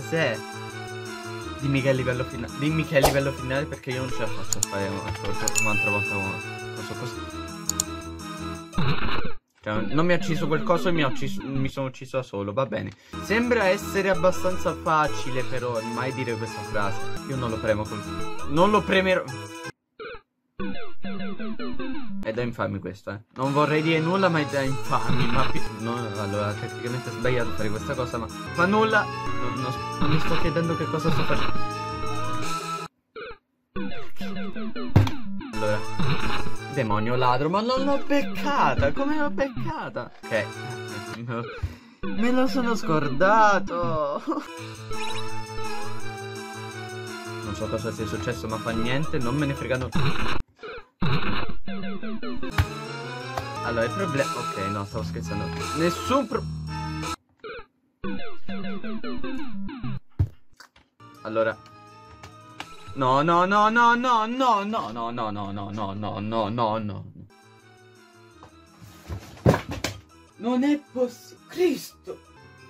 cos'è? Dimmi che è il livello finale. Dimmi che è il livello finale perché io non ce la faccio a fare un'altra volta così. Cioè, non mi ha ucciso quel coso e mi sono ucciso da solo, va bene. Sembra essere abbastanza facile però mai dire questa frase. Io non lo premo non lo premerò. È da infami questo, eh. Non vorrei dire nulla, ma è da infami. Ma allora, tecnicamente è sbagliato fare questa cosa, ma fa nulla. Non mi sto chiedendo che cosa sto facendo. Allora, demonio ladro, ma non l'ho beccata. Come l'ho beccata? Ok, me lo sono scordato. Non so cosa sia successo, ma fa niente, non me ne fregano. Allora, il problema... Ok, no, stavo scherzando. Nessun Allora... No. Non è possibile. Cristo!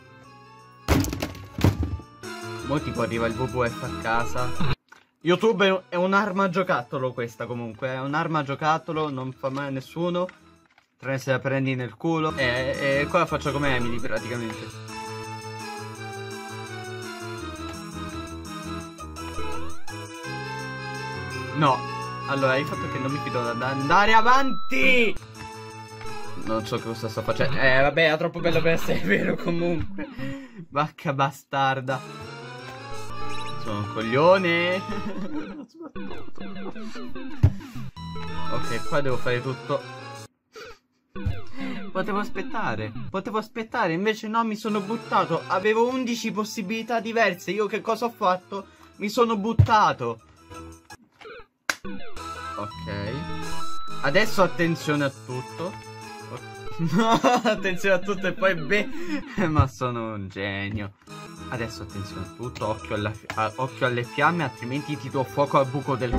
Mo tipo arriva il WWF a casa. YouTube è un'arma giocattolo questa comunque. È un'arma giocattolo, non fa male a nessuno. Tranne se la prendi nel culo. E qua la faccio come Emily praticamente. No. Allora, il fatto che non mi fido ad andare avanti. Non so cosa sto facendo. Vabbè, è troppo bello per essere vero comunque. Vacca bastarda. Sono un coglione. Ok, qua devo fare tutto. Potevo aspettare, invece no, mi sono buttato. Avevo 11 possibilità diverse. Io che cosa ho fatto? Mi sono buttato. Ok. Adesso attenzione a tutto. Attenzione a tutto e poi ma sono un genio. Adesso attenzione a tutto. Occhio alle fiamme, altrimenti ti do fuoco al buco del...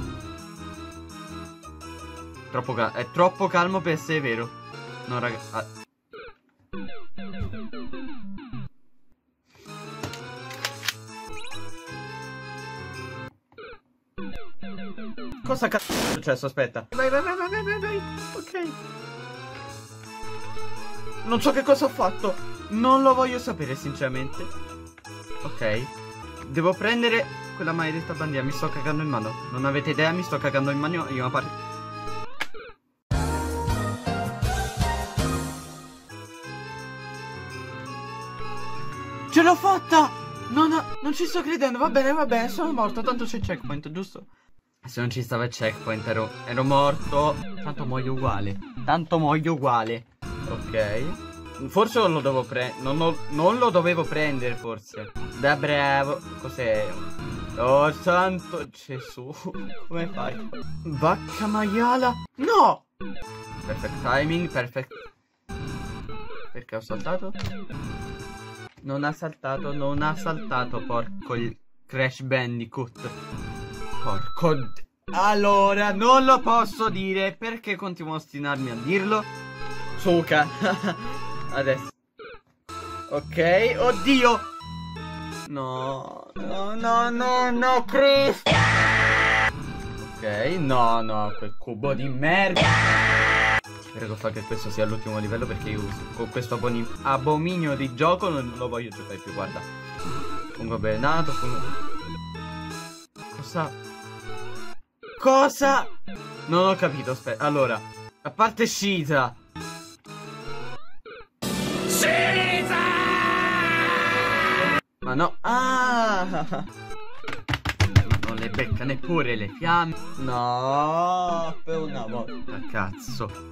È troppo calmo per essere vero. No, raga. Cosa cazzo è successo? Aspetta. Vai. Ok. Non so che cosa ho fatto. Non lo voglio sapere, sinceramente. Ok. Devo prendere quella maledetta bandiera. Mi sto cagando in mano. Non avete idea, mi sto cagando in mano. Io a parte... Ce l'ho fatta! Non ci sto credendo. Va bene, sono morto. Tanto c'è il checkpoint, giusto? Se non ci stava il checkpoint ero morto. Tanto muoio uguale. Ok. Forse non lo devo non lo dovevo prendere, forse. Da bravo. Cos'è? Oh santo Gesù. Come fai? Vacca maiala. No! Perfect timing, perfect. Perché ho saltato? Non ha saltato, porco il Crash Bandicoot. Porco... Allora, non lo posso dire, perché continuo a ostinarmi a dirlo? Suca. Adesso. Ok, oddio. No, Chris. Ok, no, quel cubo di merda. Prego fa che questo sia l'ultimo livello perché io con questo abominio di gioco non lo voglio giocare più, guarda. Fungo avvelenato, Cosa? Non ho capito, aspetta. Allora, a parte Shiza. Ma no. Ah! Non le becca neppure le fiamme. No, per una volta, cazzo.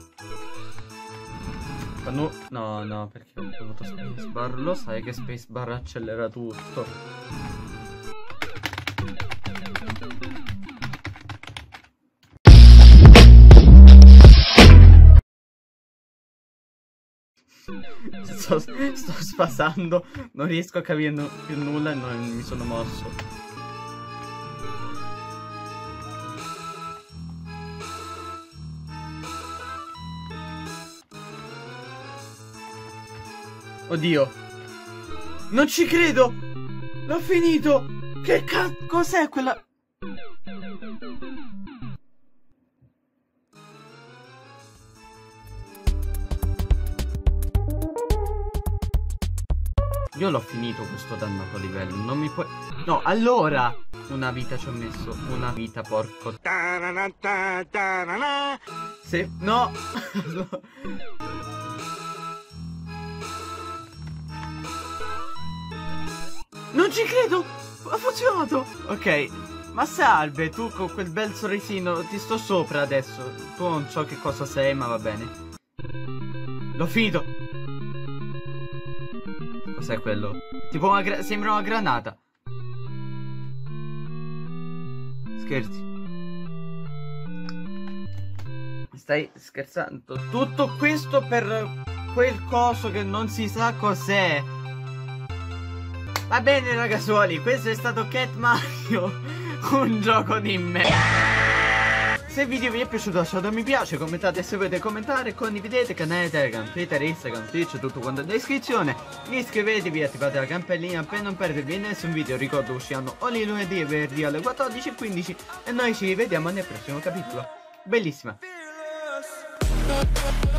No, perché ho premuto spacebar. Lo sai che spacebar accelera tutto. Sto sfasando. Non riesco a capire più nulla e non mi sono mosso. Oddio. Non ci credo. L'ho finito! Che cos'è quella... Io l'ho finito questo dannato livello, non mi puoi... No, allora! Una vita ci ho messo, una vita, porco... Se... No! Non ci credo! Ha funzionato! Ok, ma salve, tu con quel bel sorrisino, ti sto sopra adesso. Tu non so che cosa sei, ma va bene. L'ho finito! Cos'è quello? Tipo una sembra una granata. Scherzi. Stai scherzando? Tutto questo per quel coso che non si sa cos'è. Va bene ragazzuoli, questo è stato Cat Mario, un gioco di me. Se il video vi è piaciuto lasciate un mi piace, commentate se volete commentare, condividete, canale Telegram, Twitter, Instagram, Twitch, tutto quanto in descrizione. Iscrivetevi e attivate la campanellina per non perdervi nessun video, ricordo usciranno ogni lunedì e venerdì alle 14:15 e noi ci vediamo nel prossimo capitolo. Bellissima.